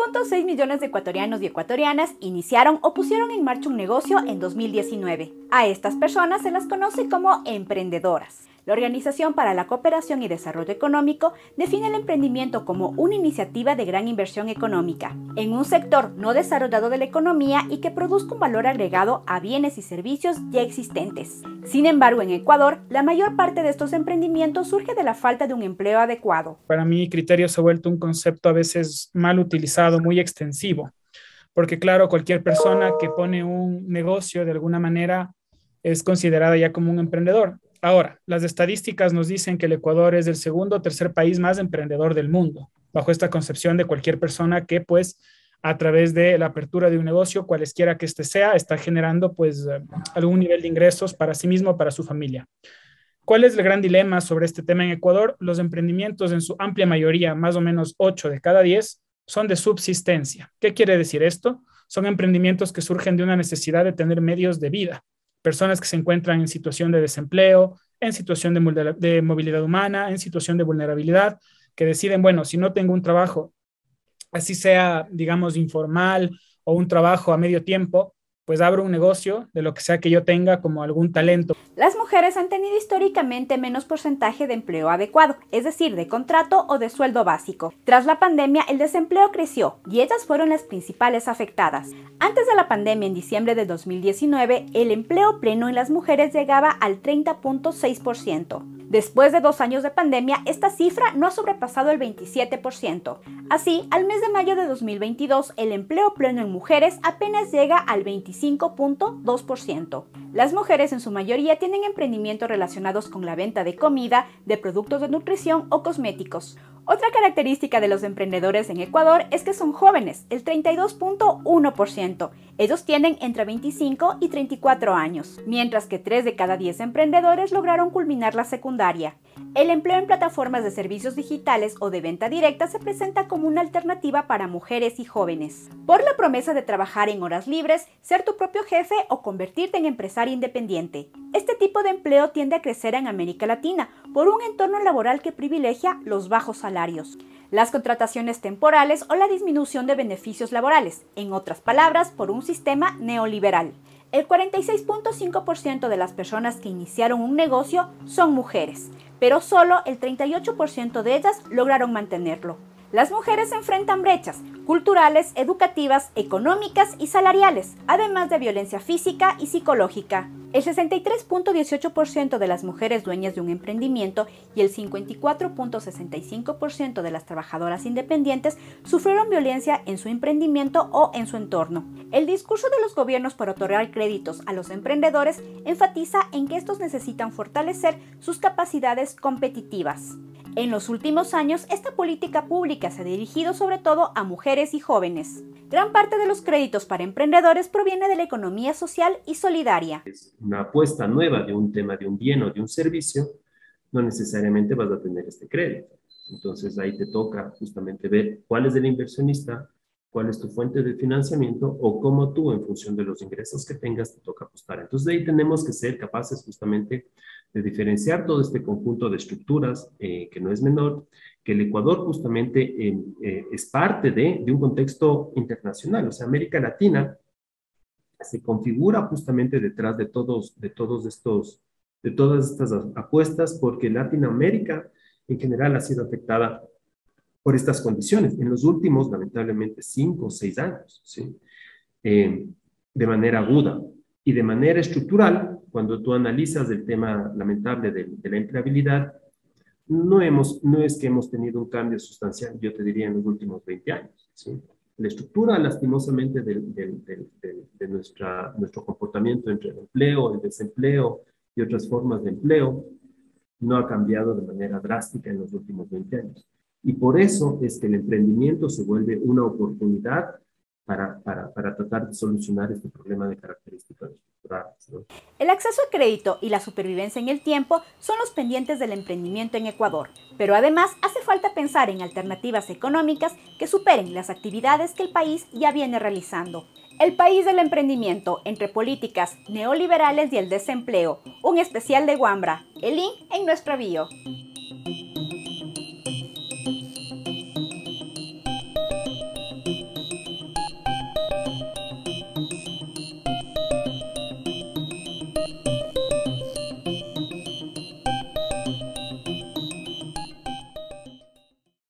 1.6 millones de ecuatorianos y ecuatorianas iniciaron o pusieron en marcha un negocio en 2019. A estas personas se las conoce como emprendedoras. La Organización para la Cooperación y Desarrollo Económico define el emprendimiento como una iniciativa de gran inversión económica en un sector no desarrollado de la economía y que produzca un valor agregado a bienes y servicios ya existentes. Sin embargo, en Ecuador, la mayor parte de estos emprendimientos surge de la falta de un empleo adecuado. Para mí, criterio se ha vuelto un concepto a veces mal utilizado, muy extensivo, porque claro, cualquier persona que pone un negocio de alguna manera es considerada ya como un emprendedor. Ahora, las estadísticas nos dicen que el Ecuador es el segundo o tercer país más emprendedor del mundo, bajo esta concepción de cualquier persona que, pues, a través de la apertura de un negocio, cualesquiera que este sea, está generando, pues, algún nivel de ingresos para sí mismo, para su familia. ¿Cuál es el gran dilema sobre este tema en Ecuador? Los emprendimientos, en su amplia mayoría, más o menos 8 de cada 10, son de subsistencia. ¿Qué quiere decir esto? Son emprendimientos que surgen de una necesidad de tener medios de vida. Personas que se encuentran en situación de desempleo, en situación de movilidad humana, en situación de vulnerabilidad, que deciden, bueno, si no tengo un trabajo, así sea, digamos, informal o un trabajo a medio tiempo, pues abro un negocio de lo que sea que yo tenga como algún talento. Las mujeres han tenido históricamente menos porcentaje de empleo adecuado, es decir, de contrato o de sueldo básico. Tras la pandemia, el desempleo creció y ellas fueron las principales afectadas. Antes de la pandemia, en diciembre de 2019, el empleo pleno en las mujeres llegaba al 30.6%. Después de 2 años de pandemia, esta cifra no ha sobrepasado el 27%. Así, al mes de mayo de 2022, el empleo pleno en mujeres apenas llega al 25.2%. Las mujeres en su mayoría tienen emprendimientos relacionados con la venta de comida, de productos de nutrición o cosméticos. Otra característica de los emprendedores en Ecuador es que son jóvenes, el 32.1%. Ellos tienen entre 25 y 34 años, mientras que 3 de cada 10 emprendedores lograron culminar la secundaria. El empleo en plataformas de servicios digitales o de venta directa se presenta como una alternativa para mujeres y jóvenes, por la promesa de trabajar en horas libres, ser tu propio jefe o convertirte en empresaria independiente. Este tipo de empleo tiende a crecer en América Latina por un entorno laboral que privilegia los bajos salarios, las contrataciones temporales o la disminución de beneficios laborales, en otras palabras, por un sistema neoliberal. El 46.5% de las personas que iniciaron un negocio son mujeres, pero solo el 38% de ellas lograron mantenerlo. Las mujeres enfrentan brechas culturales, educativas, económicas y salariales, además de violencia física y psicológica. El 63.18% de las mujeres dueñas de un emprendimiento y el 54.65% de las trabajadoras independientes sufrieron violencia en su emprendimiento o en su entorno. El discurso de los gobiernos para otorgar créditos a los emprendedores enfatiza en que estos necesitan fortalecer sus capacidades competitivas. En los últimos años, esta política pública se ha dirigido sobre todo a mujeres y jóvenes. Gran parte de los créditos para emprendedores proviene de la economía social y solidaria. Es una apuesta nueva de un tema, de un bien o de un servicio, no necesariamente vas a tener este crédito. Entonces ahí te toca justamente ver cuál es el inversionista, cuál es tu fuente de financiamiento o cómo tú, en función de los ingresos que tengas, te toca apostar. Entonces de ahí tenemos que ser capaces justamente de diferenciar todo este conjunto de estructuras, que no es menor, que el Ecuador justamente es parte de un contexto internacional. O sea, América Latina se configura justamente detrás de todas estas apuestas, porque Latinoamérica en general ha sido afectada por estas condiciones en los últimos, lamentablemente, 5 o 6 años, ¿sí? De manera aguda y de manera estructural. Cuando tú analizas el tema lamentable de la empleabilidad, no es que hemos tenido un cambio sustancial, yo te diría, en los últimos 20 años, ¿sí? La estructura, lastimosamente, de nuestro comportamiento entre el empleo, el desempleo y otras formas de empleo no ha cambiado de manera drástica en los últimos 20 años. Y por eso es que el emprendimiento se vuelve una oportunidad para tratar de solucionar este problema de características estructurales, ¿no? El acceso a crédito y la supervivencia en el tiempo son los pendientes del emprendimiento en Ecuador, pero además hace falta pensar en alternativas económicas que superen las actividades que el país ya viene realizando. El país del emprendimiento, entre políticas neoliberales y el desempleo, un especial de Wambra, el link en nuestra bio.